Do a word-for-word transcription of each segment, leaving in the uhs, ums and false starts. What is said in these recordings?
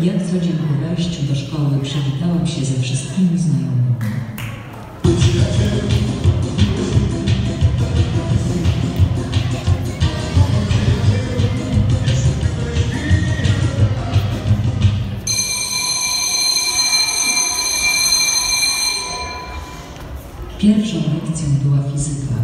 Jak co dzień po wejściu do szkoły przywitałam się ze wszystkimi znajomymi. Pierwszą lekcją była fizyka.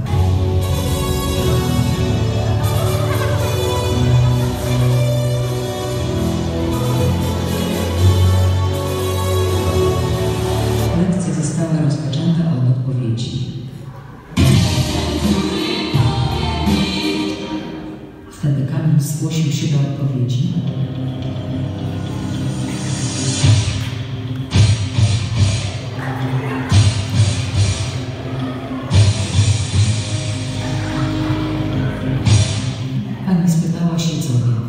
Lekcja została rozpoczęta od odpowiedzi. Wtedy Kamil zgłosił się do odpowiedzi. Pani spytała się, co wie.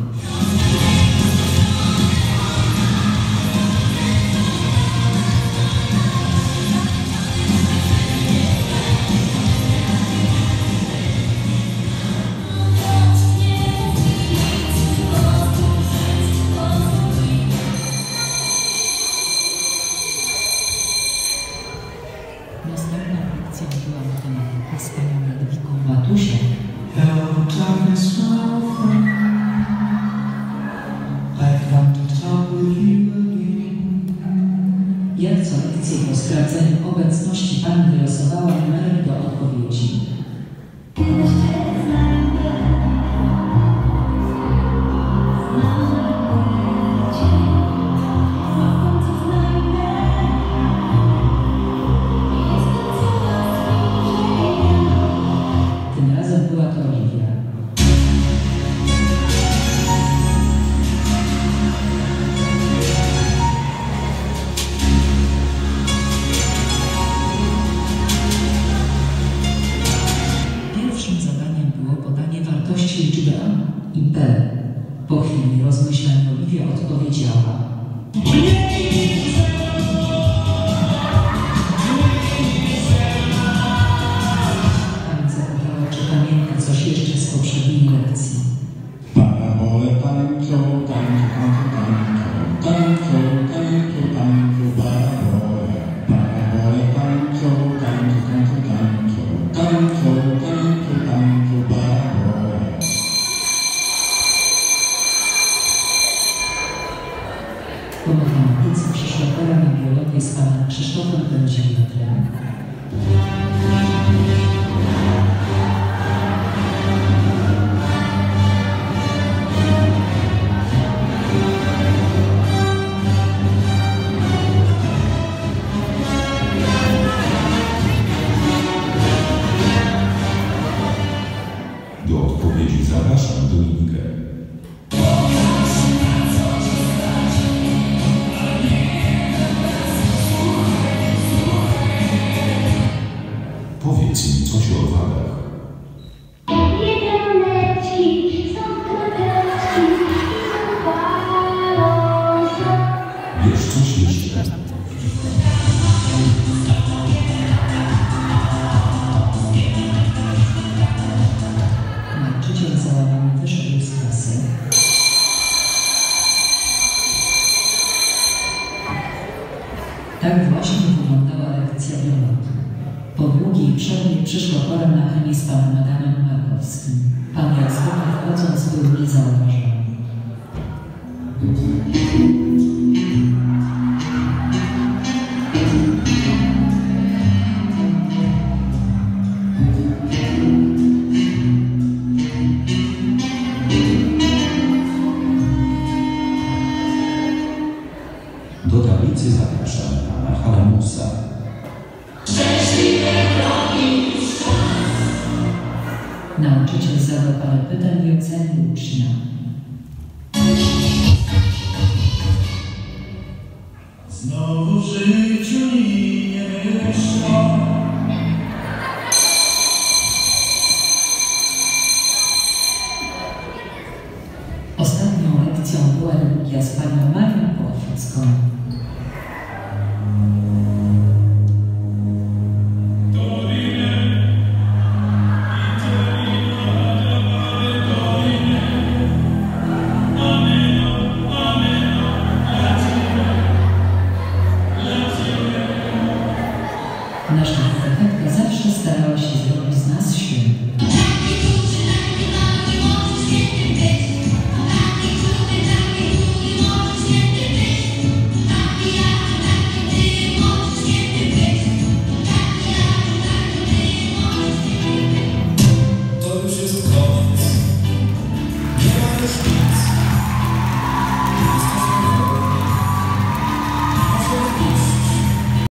Następna lekcja była matematyka z panią Jadwigą Matusią. Jak co lekcję po sprawdzeniu obecności pani wylosowała numery do odpowiedzi. Tym razem była to Oliwia. Pierwszym zadaniem było podanie wartości liczby A i B. Po chwili rozmyślań Oliwia odpowiedziała. Pani zapytała, czy pamięta coś jeszcze z poprzedniej lekcji. Parabole tańczą, tańczą, tańczą, tańczą, tańczą, tańczą, parabole. Parabole tańczą, tańczą, tańczą, tańczą, tańczą, tańczą, tańczą, parabole. Po matematyce przyszła pora na biologię z panem Krzysztofem Pędziwiatrem. Do odpowiedzi zapraszam Dominikę. Powiedz mi coś o owadach. Wiesz coś jeszcze? Nauczyciel załamany wyszedł z klasy. Tak właśnie wyglądała lekcja biologii. Po długiej przerwie przyszła pora na chemię z panem Adamem Markowskim. Pan jak zwykle wchodząc był niezauważony. Do tablicy zapraszam pana Halamusa. Nauczyciel zadał parę pytań i ocenił ucznia. Znowu w życiu mi nie wyszło. Ostatnią lekcją była religia z panią Marią Płachwicką.